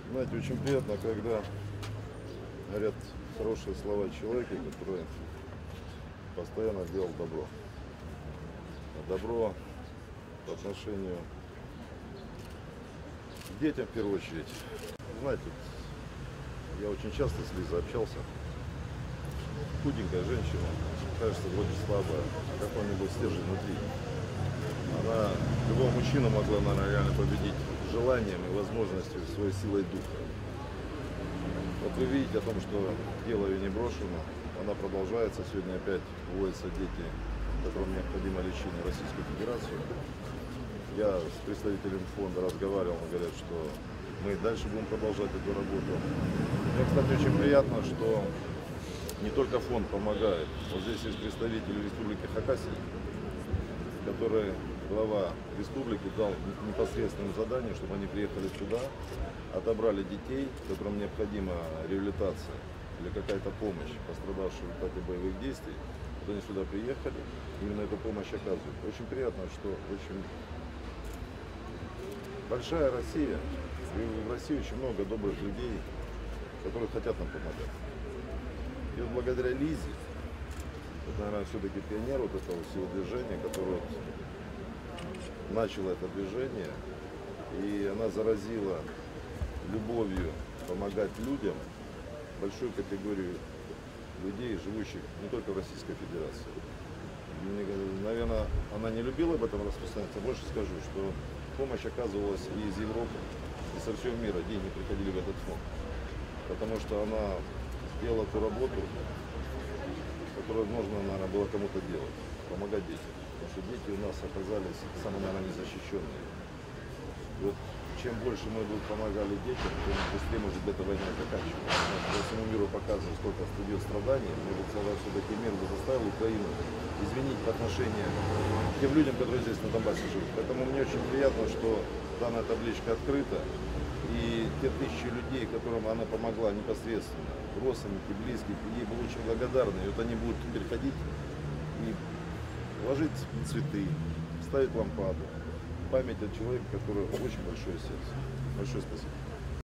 Знаете, очень приятно, когда говорят хорошие слова о человеке, который постоянно делал добро. А добро по отношению к детям в первую очередь. Знаете, я очень часто с Лизой общался. Худенькая женщина, кажется, вроде слабая, а какой-нибудь стержень внутри. Она любого мужчину могла, наверное, реально победить желанием и возможностью, своей силой духа. Вот вы видите о том, что дело ее не брошено, она продолжается. Сегодня опять вводятся дети, которым необходимо лечение, в Российскую Федерацию. Я с представителем фонда разговаривал, он говорит, что мы и дальше будем продолжать эту работу. Мне, кстати, очень приятно, что не только фонд помогает. Вот здесь есть представитель Республики Хакасия, который глава республики дал непосредственное задание, чтобы они приехали сюда, отобрали детей, которым необходима реабилитация или какая-то помощь, пострадавших в результате боевых действий. Вот они сюда приехали, именно эту помощь оказывают. Очень приятно, что очень большая Россия, и в России очень много добрых людей, которые хотят нам помогать. И вот благодаря Лизе, это, наверное, все-таки пионер вот этого всего движения, который вот начал это движение, и она заразила любовью помогать людям большую категорию людей, живущих не только в Российской Федерации. Наверное, она не любила об этом распространяться, больше скажу, что помощь оказывалась и из Европы, и со всего мира деньги приходили в этот фонд, потому что она сделала ту работу, которую нужно, наверное, было кому-то делать, помогать детям. Потому что дети у нас оказались самые, наверное, незащищенные. И вот чем больше мы помогали детям, тем быстрее может эта война заканчиваться. По всему миру показывают, сколько идет страданий. Может, все-таки мир бы заставил Украину изменить по отношению к тем людям, которые здесь на Донбассе живут. Поэтому мне очень приятно, что данная табличка открыта. И те тысячи людей, которым она помогла непосредственно, родственники, близкие, ей были очень благодарны. И вот они будут переходить и ложить цветы, ставить лампаду. Память о человеке, который очень большое сердце. Большое спасибо.